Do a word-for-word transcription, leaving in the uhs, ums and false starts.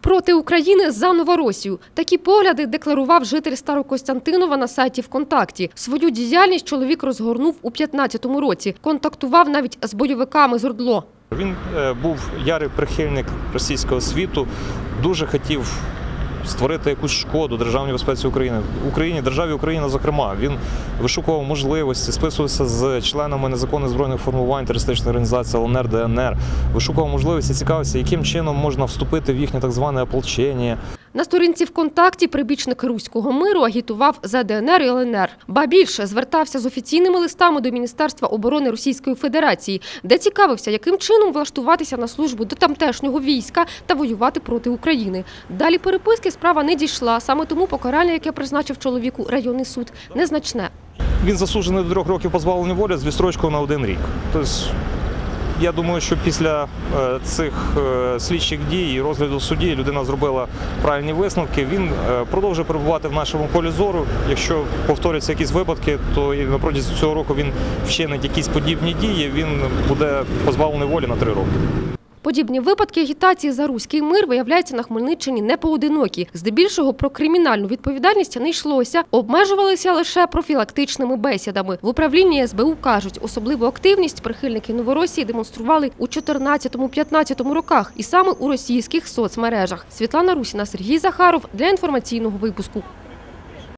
Проти України за Новоросію. Такі погляди декларував житель Старокостянтинова на сайті ВКонтакті. Свою діяльність чоловік розгорнув у п'ятнадцятому році. Контактував навіть з бойовиками з ОРДЛО. Він був ярий прихильник російського світу, дуже хотів створити якусь шкоду державній безпеці України. Україні, державі Україна, зокрема. Він вишукував можливості, списувався з членами незаконних збройних формувань, терористичної організації ЛНР, ДНР. Вишукував можливості, цікавився, яким чином можна вступити в їхнє так зване ополчення. На сторінці ВКонтакті прибічник руського миру агітував за ДНР і ЛНР. Ба більше, звертався з офіційними листами до Міністерства оборони Російської Федерації, де цікавився, яким чином влаштуватися на службу до тамтешнього війська та воювати проти України. Далі переписки справа не дійшла, саме тому покарання, яке призначив чоловіку районний суд, незначне. Він засуджений до трьох років позбавлення волі з відстрочкою на один рік. Тобто, я думаю, що після цих слідчих дій і розгляду в суді людина зробила правильні висновки. Він продовжує перебувати в нашому полі зору. Якщо повторяться якісь випадки, то на протязі цього року він вчинить якісь подібні дії, він буде позбавлений волі на три роки. Подібні випадки агітації за руський мир, виявляється, на Хмельниччині не поодинокі. Здебільшого про кримінальну відповідальність не йшлося, обмежувалися лише профілактичними бесідами. В управлінні ес бе у кажуть, особливу активність прихильники Новоросії демонстрували у чотирнадцятому-п'ятнадцятому роках і саме у російських соцмережах. Світлана Русіна, Сергій Захаров для інформаційного випуску.